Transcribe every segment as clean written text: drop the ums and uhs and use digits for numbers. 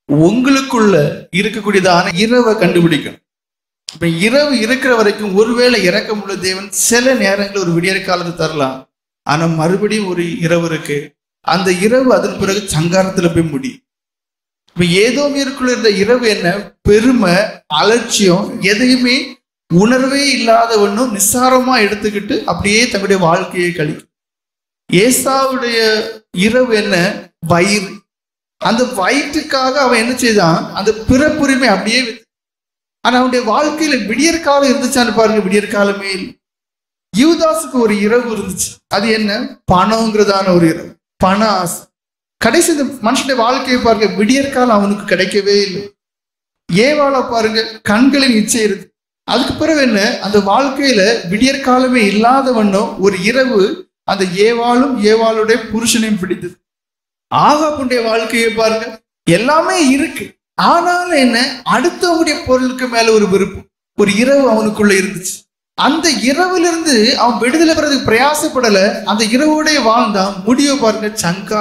உங்களுக்குள்ள இருக்கக்கூடியதான இரவை கண்டுபிடிக்கணும். இப்ப இரவு இருக்கிற வரைக்கும் ஒருவேளை இரக்கமுள்ள தேவன் சில நேரங்கள் ஒரு விடியற் காலத்தை தரலாம். ஆனா மறுபடியும் ஒரு இரவு இருக்கு. அந்த இரவு அதன் பிறகு சங்காரத்துல போய் முடியும். இப்ப ஏதோமியருக்குள்ள இருந்த இரவு என்ன? பெருமை, அலட்சியம், எதையுமே உணர்வே இல்லாதவனும் நிஸ்சாரமா எடுத்துக்கிட்டு அப்படியே தன்னுடைய வாழ்க்கையை கழிக்கும். ஏசாவுடைய இரவு என்ன? வயிறு. அந்த வயிற்றுக்காக அவன் என்ன செய்தான்? அந்த பிறப்புரிமை அப்படியே ஆனா அவனுடைய வாழ்க்கையில விடியற் காலம் இருந்துச்சான்னு பாருங்க, விடியற் காலமே இல்லை. யூதாசுக்கு ஒரு இரவு இருந்துச்சு. அது என்ன? பணம்ங்கிறதான ஒரு இரவு, பண ஆசை. கடைசி இந்த மனுஷனுடைய வாழ்க்கையை பாருங்க, விடியற் காலம் அவனுக்கு கிடைக்கவே இல்லை. ஏவாளை பாருங்க, கண்களின் இச்சை இருக்கு. அதுக்கு பிறகு என்ன? அந்த வாழ்க்கையில விடியற் காலமே இல்லாதவனும் ஒரு இரவு அந்த ஏவாளும் ஏவாளுடைய புருஷனையும் பிடித்தது. ஆகாபுடைய வாழ்க்கையை பாருங்க, எல்லாமே இருக்கு. ஆனாலும் என்ன? அடுத்தவங்களுடைய பொருளுக்கு மேல ஒரு விருப்பம், ஒரு இரவு அவனுக்குள்ள இருந்துச்சு. அந்த இரவுல இருந்து அவன் விடுதலை பெறதுக்கு பிரயாசப்படல. அந்த இரவோடைய வாழ்ந்தான். முடிவு பாருங்க, சங்கா.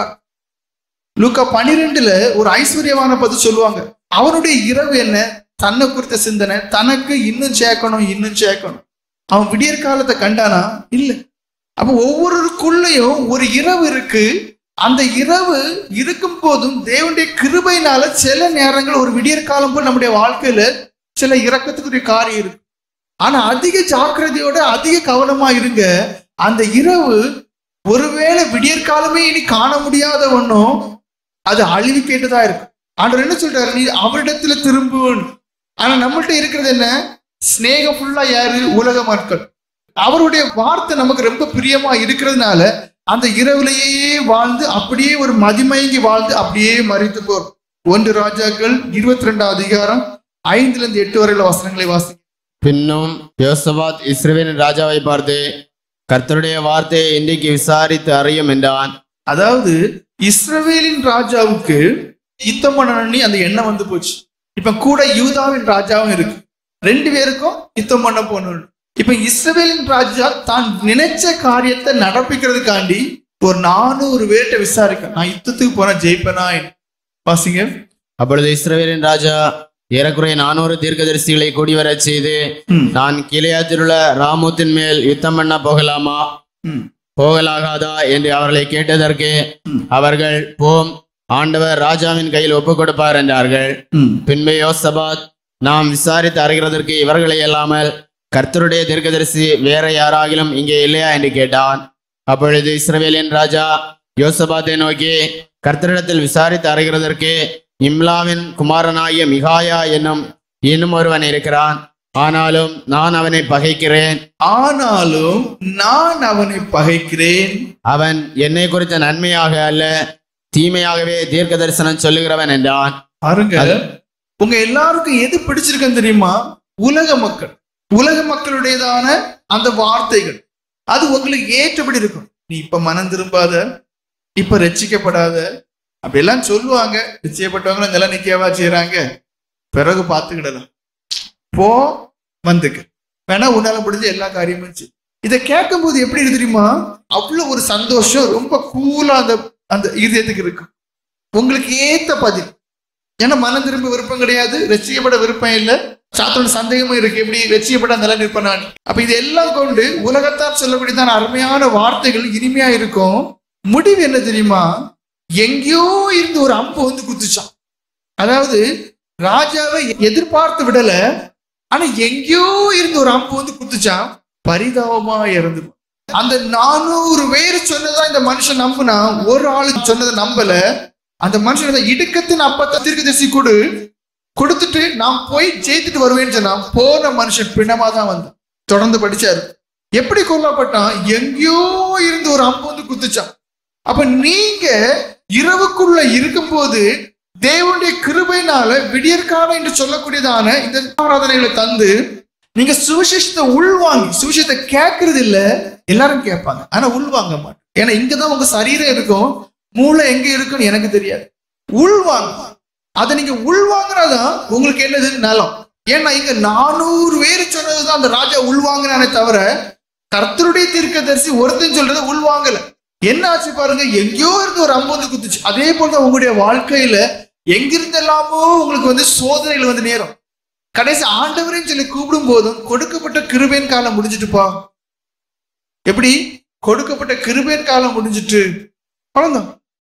லூக்கா 12 ஒரு ஐஸ்வர்யவான பத்தி சொல்லுவாங்க. அவனுடைய இரவு என்ன? தன்னை குறித்த சிந்தனை, தனக்கு இன்னும் சேர்க்கணும், இன்னும் சேர்க்கணும். அவன் விடியற் காலத்தை கண்டானா? இல்லை. அப்ப ஒவ்வொருக்குள்ளேயும் ஒரு இரவு இருக்கு. அந்த இரவு இருக்கும் போதும் தேவனுடைய கிருபையினால சில நேரங்கள் ஒரு விடியற் காலம் போல் நம்முடைய வாழ்க்கையில சில இரக்கத்துக்குரிய காரியம் இருக்கு. ஆனா அதிக ஜாக்கிரதையோட அதிக கவனமா இருங்க. அந்த இரவு ஒருவேளை விடியற் காலமே இனி காண முடியாத ஒன்றும் அது அழிவு கேட்டுதா இருக்கு. ஆண்டவர் என்ன சொல்றாரு? நீ அவரிடத்துல திரும்புன்னு. ஆனா நம்மள்ட்ட இருக்கிறது என்ன? ஸ்நேகம் ஃபுல்லா யாரு? உலக மக்கள். அவருடைய வார்த்தை நமக்கு ரொம்ப பிரியமா இருக்கிறதுனால அந்த இரவுலேயே வாழ்ந்து அப்படியே ஒரு மதிமயங்கி வாழ்ந்து அப்படியே மறித்து போறோம். 1 ராஜாக்கள் 22 அதிகாரம் 5-8 வரையில வசனங்களை வாசிங்க. பின்னும் யோசபாத் இஸ்ரவேலின் ராஜாவை பார்த்து, கர்த்தருடைய வார்த்தையை இன்றைக்கு விசாரித்து அறியும் என்றான். அதாவது இஸ்ரவேலின் ராஜாவுக்கு யுத்தம் பண்ணணும்னு அந்த எண்ணம் வந்து போச்சு. இப்ப கூட யூதாவின் ராஜாவும் இருக்கு. 2 பேருக்கும் யுத்தம் பண்ண போகணும். இப்ப இஸ்ரவேலின் ராஜா தான் நினைச்ச காரியத்தை நடப்பிக்கிறதுக்காண்டி ஒரு 400 பேர்கிட்ட விசாரிக்க, நான் யுத்தத்துக்கு போனா ஜெயிப்பனா? வாசிங்க. அப்பொழுது இஸ்ரவேலின் ராஜா ஏறக்குறைய 400 தீர்க்கதரிசிகளை கூடி வர செய்து, நான் கிளையாத்தில் உள்ள ராமோத்தின் மேல் யுத்தம் பண்ண போகலாமா, போகலாகாதா என்று அவர்களை கேட்டதற்கு அவர்கள், போம், ஆண்டவர் ராஜாவின் கையில் ஒப்புக் கொடுப்பார் என்றார்கள். பின்பு யோசபாத், நாம் விசாரித்து அறிகிறதற்கு இவர்களை அல்லாமல் கர்த்தருடைய தீர்க்கதரிசி வேற யாராகிலும் இங்கே இல்லையா என்று கேட்டான். அப்பொழுது இஸ்ரவேலின் ராஜா யோசபாத்தை நோக்கி, கர்த்தரிடத்தில் விசாரித்து அறிகிறதற்கு இம்லாவின் குமாரனாகிய மிகாயா என்னும் இன்னும் ஒருவன் இருக்கிறான். ஆனாலும் நான் அவனை பகைக்கிறேன். அவன் என்னை குறித்த நன்மையாக அல்ல தீமையாகவே தீர்க்க தரிசனம் சொல்லுகிறவன் என்றான். பாருங்க, உங்க எல்லாருக்கும் எது பிடிச்சிருக்குன்னு தெரியுமா? உலக மக்களுடையதான அந்த வார்த்தைகள் அது உங்களுக்கு ஏற்றபடி இருக்கும். நீ இப்ப மனம் திரும்பாத, இப்ப ரட்சிக்கப்படாத, அப்படியெல்லாம் சொல்லுவாங்க. நிச்சயப்பட்டவங்களும் இதெல்லாம் நிக்கவா செய்யறாங்க? பிறகு பார்த்துக்கிடலாம், போ, வந்துக்க வேணா, உன்னால முடிஞ்ச எல்லா காரியமும். இதை கேட்கும் போது எப்படி தெரியுமா? அவ்வளவு ஒரு சந்தோஷம், ரொம்ப கூலா அந்த இதயத்துக்கு இருக்கு. உங்களுக்கு ஏத்த பதில். ஏன்னா மனம் திரும்ப விருப்பம் கிடையாது, ரட்சிக்கப்பட விருப்பம் இல்லை, சாத்தோட சந்தேகமும் இருக்கு, எப்படி ரட்சிக்கப்பட நல்லா நிற்பனானி. அப்ப இதெல்லாம் கொண்டு உலகத்தார் சொல்லக்கூடியதான அருமையான வார்த்தைகள் இனிமையா இருக்கும். முடிவு என்ன தெரியுமா? எங்கேயோ இருந்து ஒரு அம்பு வந்து குத்துச்சான். அதாவது ராஜாவை எதிர்பார்த்து விடல, ஆனா எங்கேயோ இருந்து ஒரு அம்பு வந்து குத்துச்சான். பரிதாபமா இறந்து அந்த 400 பேர் சொன்னதான் இந்த மனுஷன் நம்புனா, ஒரு ஆளு சொன்னதை நம்பல. அந்த மனுஷன் இடுக்கத்தின் அப்பத்தை தீர்க்கதரிசி கொடுத்துட்டு நான் போய் ஜெயித்துட்டு வருவேன்னு சொன்னா, போன மனுஷன் பிணமா தான் வந்து தொடர்ந்து படிச்சாரு. எப்படி கொல்லப்பட்டான்? எங்கேயோ இருந்து ஒரு அம்பு வந்து குத்துச்சான். அப்ப நீங்க இரவுக்குள்ள இருக்கும் போது தேவனுடைய கிருபையினால விடியற்காலம் என்று சொல்லக்கூடியதான இந்த ஆராதனைகளை தந்து நீங்க சுவிசேஷத்தை உள்வாங்கி, சுவிசேஷத்தை கேட்கறது இல்ல, எல்லாரும் கேட்பாங்க, ஆனா உள்வாங்க மாட்டேன். ஏன்னா இங்கதான் உங்க சரீரம் இருக்கும், மூளை எங்க இருக்குன்னு எனக்கு தெரியாது. உள்வாங்க, அதை நீங்க உள்வாங்கினாதான் உங்களுக்கு என்னது நலம். ஏன்னா இங்க 400 பேர் சொன்னதுதான் அந்த ராஜா உள்வாங்கினானே தவிர கர்த்தருடைய தீர்க்கதரிசி ஒருத்தன் சொல்றதை உள்வாங்கல. என்ன ஆச்சு பாருங்க, எங்கேயோ இருந்து ஒரு அம்பு வந்து குத்துச்சு. அதே போலதான் உங்களுடைய வாழ்க்கையில எங்கிருந்தெல்லாமோ உங்களுக்கு சோதனைகள் நேரம். கடைசி ஆண்டவரையும் சொல்லி கூப்பிடும் போதும் கொடுக்கப்பட்ட கிருபையின் காலம் முடிஞ்சிட்டுப்பா. எப்படி? கொடுக்கப்பட்ட கிருபையின் காலம் முடிஞ்சிட்டு அவ்வளவுதான்.